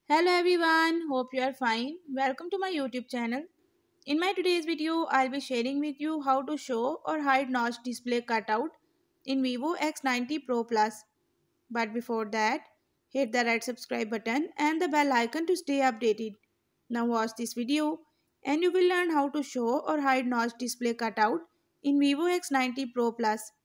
Hello everyone, hope you are fine. Welcome to my YouTube channel. In my today's video, I'll be sharing with you how to show or hide notch display cutout in Vivo X90 Pro Plus. But before that, hit the red subscribe button and the bell icon to stay updated. Now watch this video and you will learn how to show or hide notch display cutout in Vivo X90 Pro Plus.